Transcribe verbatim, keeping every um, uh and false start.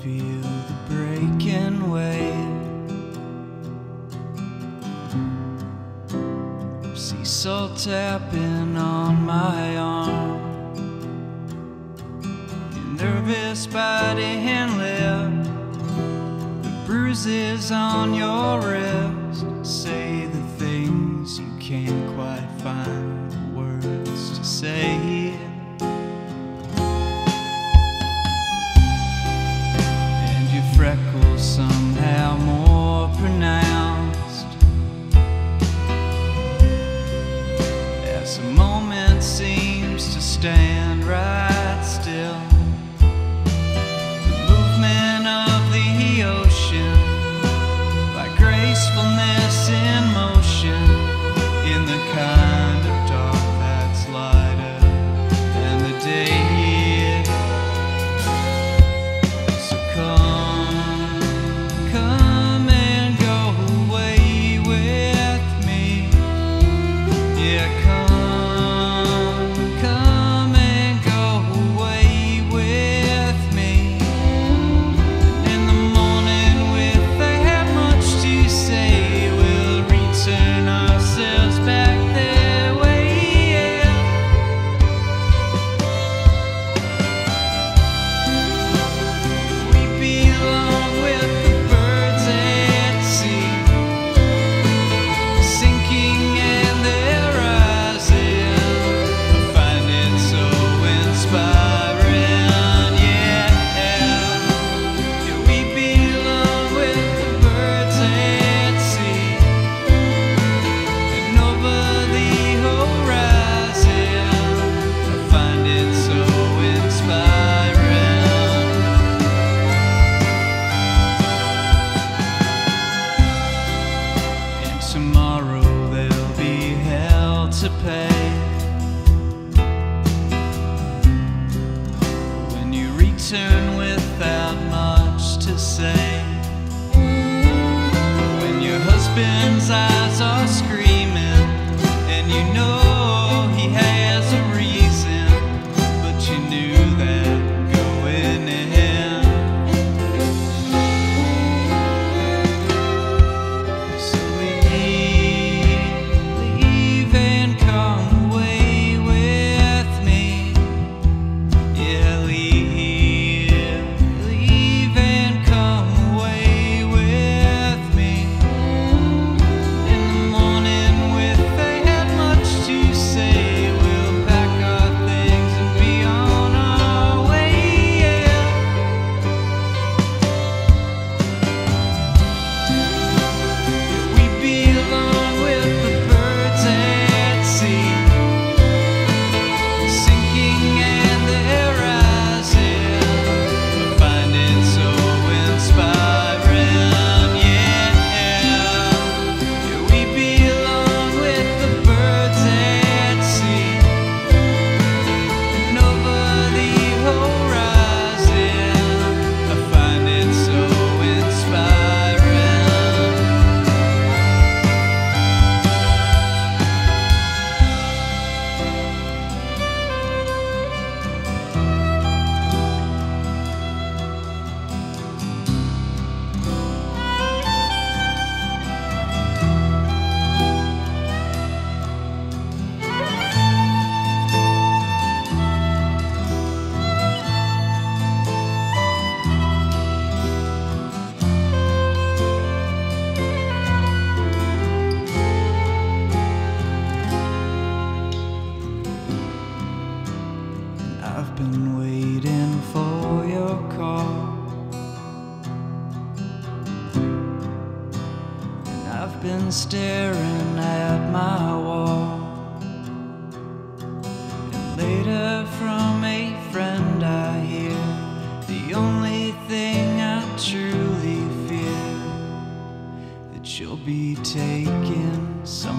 feel the breaking wave. Sea salt tapping on my arm. Your nervous body and lip, the bruises on your wrist say the things you can't quite find the words to say. And your freckles somehow more pronounced as the moment seems to stand right still. The movement of the ocean, by gracefulness in motion, in the kind of dark that's lighter than the day. So come, come and go away with me. Yeah, come, come and go away with me. And in the morning, if they have much to say, we'll return ourselves back their way. Yeah. We belong with the birds at sea, sinking and they're rising. I find it so inspiring. Yeah, yeah, we belong with the birds at sea, and over the horizon. I find it so inspiring. And tomorrow there'll be hell to pay when you return without much to say. When your husband's eyes are screaming and you know he has a reason, but you knew that going in. So leave, leave and come away with me. Yeah, leave, leave and come away with me. In the morning, if they had much to say, we'll pack our things and be on our way. Yeah. We belong with the birds at sea, sinking and they're rising. I find it so inspiring. Yeah, yeah, we belong with the birds at sea, and over the horizon. I find it so inspiring. I've been waiting for your call, and I've been staring at my wall. And later from a friend I hear, the only thing I truly fear, that you'll be taken somewhere